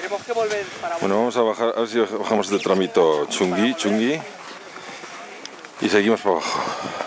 Tenemos que volver para... Bueno, vamos a bajar, a ver si bajamos de tramito Chungui y seguimos para abajo.